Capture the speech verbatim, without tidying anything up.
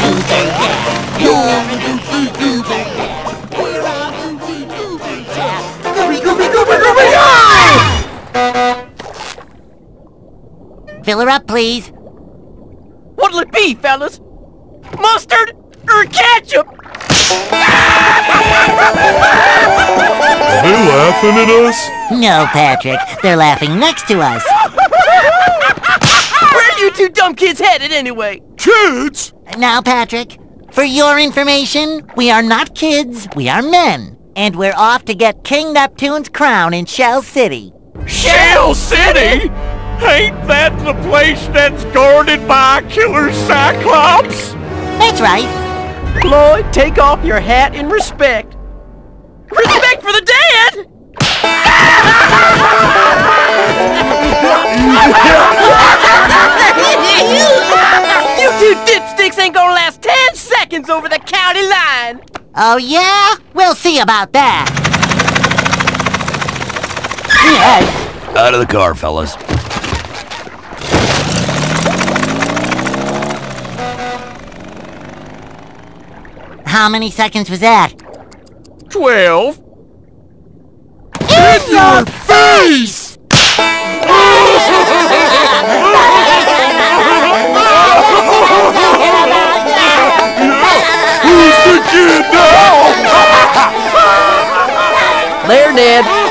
Fill her up, please. What'll it be, fellas? Mustard or ketchup? Are they laughing at us? No, Patrick. They're laughing next to us. Where are you two dumb kids headed, anyway? Kids? Now, Patrick, for your information, we are not kids, we are men. And we're off to get King Neptune's crown in Shell City. Shell City? Ain't that the place that's guarded by a killer Cyclops? That's right. Lloyd, take off your hat in respect. Respect for the dead! You two dipsticks ain't gonna last ten seconds over the county line! Oh, yeah? We'll see about that. Out of the car, fellas. How many seconds was that? Twelve. In your face! Who's the kid now? They're dead.